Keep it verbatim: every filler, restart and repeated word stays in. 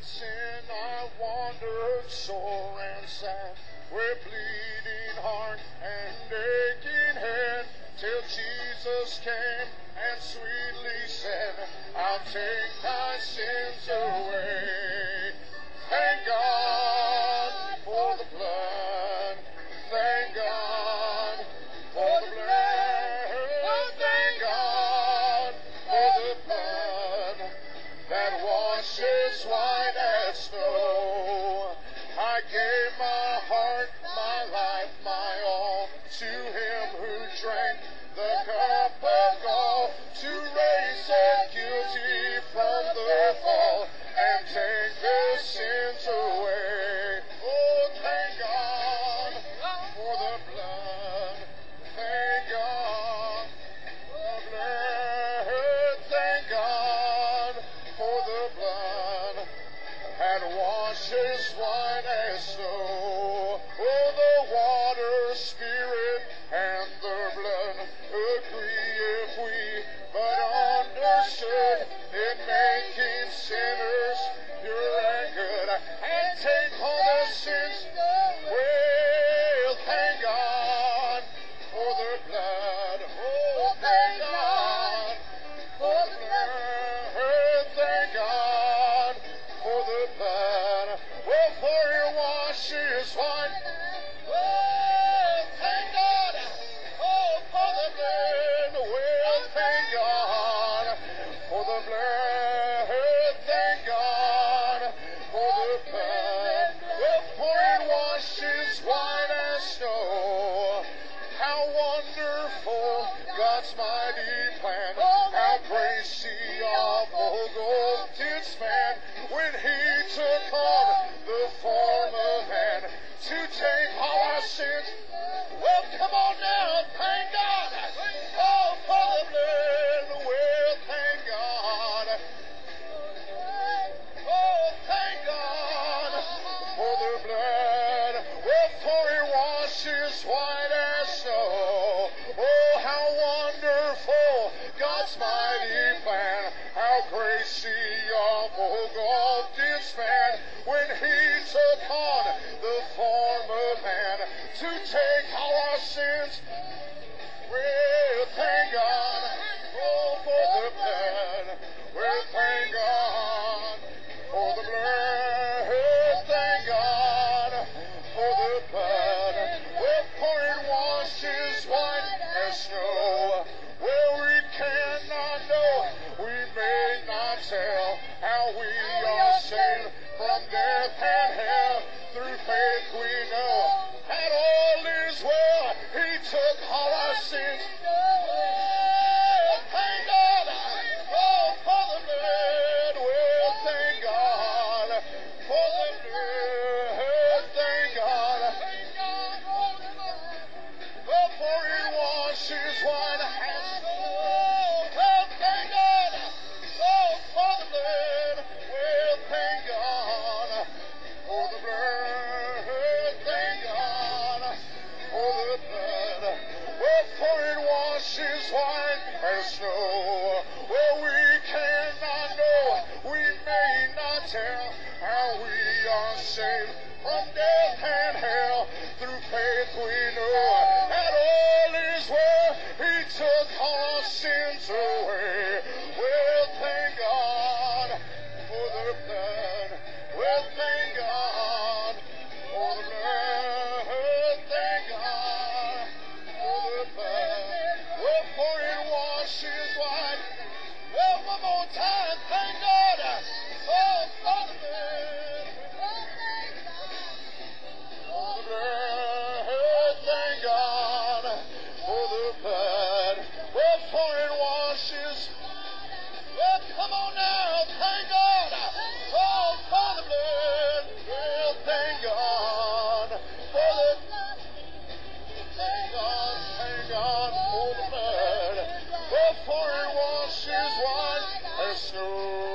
sin I wandered sore and sad, with bleeding heart and aching head, till Jesus came and sweetly said, I'll take thy sins away. Thank God for the blood. Thank God for the blood. Thank God for the blood that washes white as snow. I gave my heart, my life, my all to him who drank the cup of gall, to raise the guilty from the fall and take their sins away. Oh, thank God for the blood. Thank God for the blood. Thank God for the blood that washes white as snow. Oh, the water, spirit, and the blood agree if we but understood in making sinners pure and good, and take all the sins. Well, thank God for the blood. Oh, thank God for the blood. Thank God for the blood. Oh, for it washes white. Oh, thank God. Oh, for the blood. Well, thank God for the blood. Thank God for the blood. Well, for it washes white as snow. How wonderful God's mighty plan. How grace the awful gold did span when he took on the form of man to take all our sins. Well, come on now, thank God. Oh, for the blood. Well, thank God. Oh, thank God for the blood. Well, for it washes white as snow. Oh, how wonderful God's mighty plan. How grace the awful gulf did span when he took on the form of man to take all our sins. Well, thank God. Oh, for the blood. Well, thank God for the blood. Thank God for the blood. Well, for it washes white as snow. Well, we cannot know, we may not tell how we are saved from death and hell. Through faith we know that all is well. He took all our sins. Well, thank God. Oh, for the blood. Well, thank God for the blood. Thank God. Oh, for it washes white as snow. Well, thank God. Oh, for the blood. Well, thank God for the blood. Thank God for the blood. Well, for it washes white as snow. Well, we cannot know, we may not tell how we are saved from death and hell. Through faith we know that all is well. He took all our sins away. Well, thank God for the blood. Well, thank God for the blood. Thank God for the blood. Well, for it washes white. Well, one more time, thank God. Oh, for the blood. For the blood. Thank God for the blood. Well, for it washes. Well, come on now, thank God. Oh, for the blood. Well, thank God for the blood. Thank God, thank God for the blood. Well, for it washes white as snow.